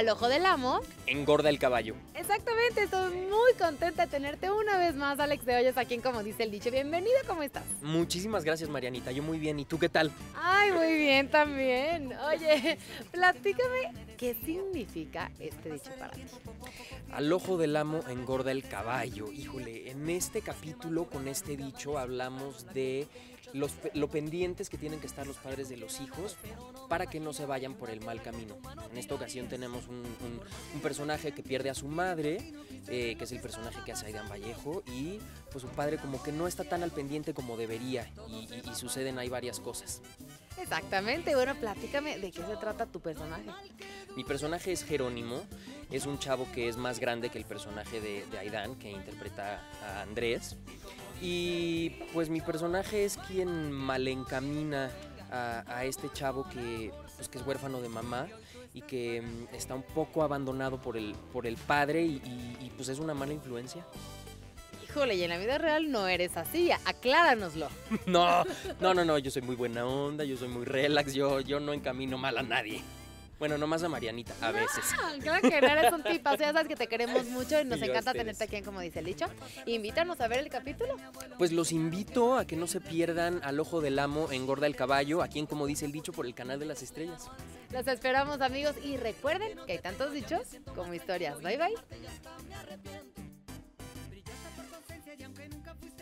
Al ojo del amo. Engorda el caballo. Exactamente, estoy muy contenta de tenerte una vez más, Alex de Hoyos, aquí en Como Dice el Dicho. Bienvenido, ¿cómo estás? Muchísimas gracias, Marianita. Yo muy bien. ¿Y tú qué tal? Ay, muy bien también. Oye, platícame, ¿qué significa este dicho para ti? Al ojo del amo engorda el caballo. Híjole, en este capítulo con este dicho hablamos de lo pendientes que tienen que estar los padres de los hijos para que no se vayan por el mal camino. En esta ocasión tenemos un personaje que pierde a su madre, que es el personaje que hace Aidan Vallejo, y pues su padre como que no está tan al pendiente como debería y suceden ahí varias cosas. Exactamente, bueno, platícame de qué se trata tu personaje. Mi personaje es Jerónimo, es un chavo que es más grande que el personaje de Aidan, que interpreta a Andrés. Y pues mi personaje es quien malencamina a este chavo que es huérfano de mamá y que está un poco abandonado por el padre y pues es una mala influencia. Híjole, y en la vida real no eres así, acláranoslo. No, yo soy muy buena onda, yo soy muy relax, yo no encamino mal a nadie. Bueno, nomás a Marianita, a veces. Claro que no eres un tipazo, ya sabes que te queremos mucho y nos Y yo a encanta ustedes. tenerte aquí en Como Dice el Dicho. Invítanos a ver el capítulo. Pues los invito a que no se pierdan Al ojo del amo engorda el caballo, aquí en Como Dice el Dicho por el canal de las estrellas. Los esperamos, amigos, y recuerden que hay tantos dichos como historias. Bye, bye. Brillaste por tu ausencia y aunque nunca fuiste